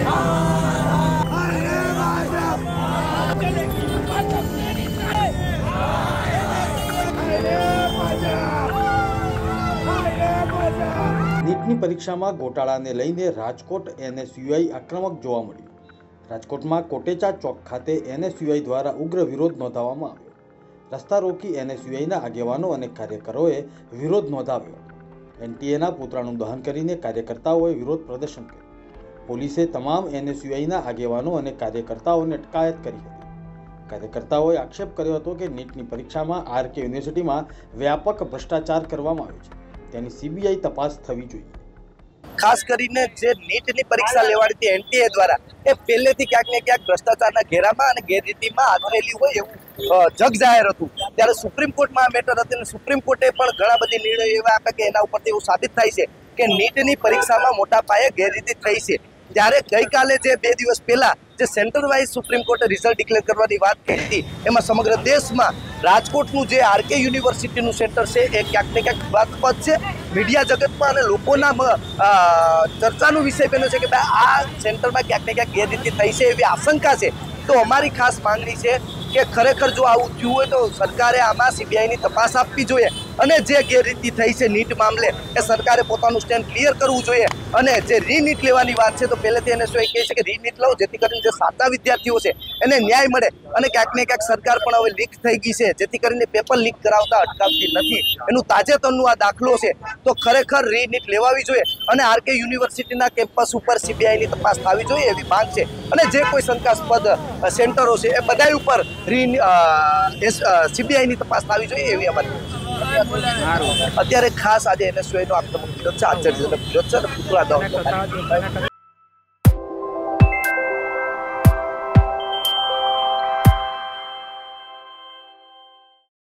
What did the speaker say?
નીટની પરીક્ષામાં ગોટાળાને લઈને રાજકોટ એનએસયુઆઈ આક્રમક જોવા મળ્યું। રાજકોટમાં કોટેચા ચોક ખાતે એનએસયુઆઈ દ્વારા ઉગ્ર વિરોધ નોંધાવવામાં આવ્યો। રસ્તા રોકી એનએસયુઆઈના આગેવાનો અને કાર્યકરોએ વિરોધ નોંધાવ્યો। એનટીએના પુતળાનું દહન કરીને કાર્યકર્તાઓએ વિરોધ પ્રદર્શન કર્યું। પોલીસે તમામ એનએસયુઆઈના આગેવાનો અને કાર્યકર્તાઓને અટકાયત કરી હતી। કાર્યકર્તાઓએ આક્ષેપ કર્યો હતો કે નીટની પરીક્ષામાં આરકે યુનિવર્સિટીમાં વ્યાપક ભ્રષ્ટાચાર કરવામાં આવ્યો છે, તેની સીબીઆઈ તપાસ થવી જોઈએ। ખાસ કરીને જે નીટની પરીક્ષા લેવાડી હતી એનટીએ દ્વારા, એ પહેલેથી ક્યાંક ને ક્યાંક ભ્રષ્ટાચારના ઘેરામાં અને ગેરરીતિમાં આદરેલી હોય એવું જગ જાહેર હતું। ત્યારે સુપ્રીમ કોર્ટમાં આ મેટર હતી અને સુપ્રીમ કોર્ટે પણ ઘણા બધી નિર્ણયો એવા આપ્યા કે એના ઉપરથી એવું સાબિત થાય છે કે નીટની પરીક્ષામાં મોટા પાયે ગેરરીતિ થઈ છે। ત્યારે ગઈકાલે જે 2 દિવસ પહેલા જે સેન્ટર વાઇઝ સુપ્રીમ કોર્ટે રિઝલ્ટ ડિક્લેર કરવાની વાત કરી હતી, એમાં સમગ્ર દેશમાં રાજકોટનું જે આરકે યુનિવર્સિટીનું સેન્ટર છે એ ક્યાંક ને ક્યાંક વિવાદાસ્પદ છે। મીડિયા જગતમાં અને લોકોના ચર્ચાનો વિષય બન્યો છે કે ભાઈ આ સેન્ટરમાં ક્યાંક ને ક્યાંક ગેરરીતિ થઈ છે એવી આશંકા છે। તો અમારી ખાસ માંગણી છે કે ખરેખર જો આવું થયું હોય તો સરકારે આમાં સીબીઆઈની તપાસ આપવી જોઈએ અને જે ગેરરીતિ થઈ છે નીટ મામલે એ સરકારે પોતાનું સ્ટેન્ડ ક્લિયર કરવું જોઈએ। અને જે રીનીટ લેવાની વાત છે તો પહેલેથી એનએસયુઆઈ કહે છે કે રીનીટ લો, જેથી કરીને જે સાચા વિદ્યાર્થીઓ છે એને ન્યાય મળે। અને ક્યાંક ને ક્યાંક સરકાર પણ હવે લીક થઈ ગઈ છે, જેથી કરીને પેપર લીક કરાવતા અટકાવતી નથી। એનું તાજેતરનું આ દાખલો છે। તો ખરેખર રીનીટ લેવાવી જોઈએ અને આરકે યુનિવર્સિટીના કેમ્પસ ઉપર સીબીઆઈની તપાસ થવી જોઈએ એવી માંગ છે। અને જે કોઈ શંકાસ્પદ સેન્ટરો છે એ બધા ઉપર સીબીઆઈની તપાસ થવી જોઈએ એવી અમારી અત્યારે ખાસ આજે એનએસયુઆઈનો આક્રમક વિરોધ છે, આશ્ચર્યજનક વિરોધ છે અને પુતળા દહન